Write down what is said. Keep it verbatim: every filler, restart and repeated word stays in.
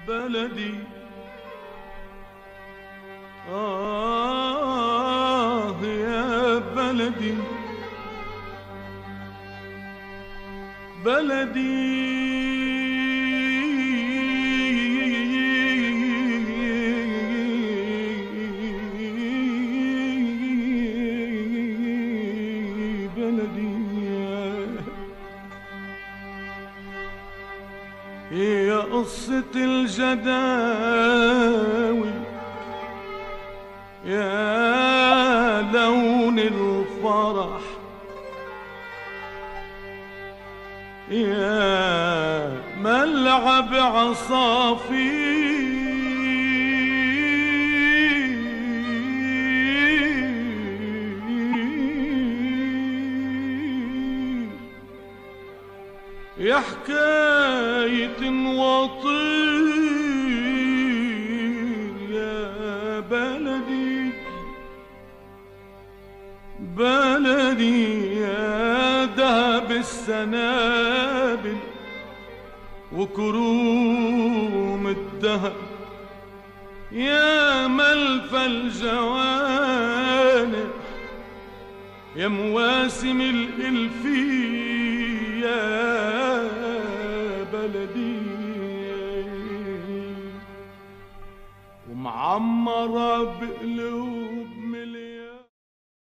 بلدي آه يا بلدي بلدي هي قصة الجداوي يا لون الفرح يا ملعب عصافير يا حكاية وطير يا بلدي بلدي يا دهب السنابل وكروم الدهب يا ملفى الجوانب يا مواسم الإلفية يا بلدي